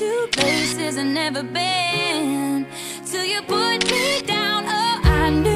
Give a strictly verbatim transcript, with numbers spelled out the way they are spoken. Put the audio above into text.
to places I've never been, till you put me down. Oh, I knew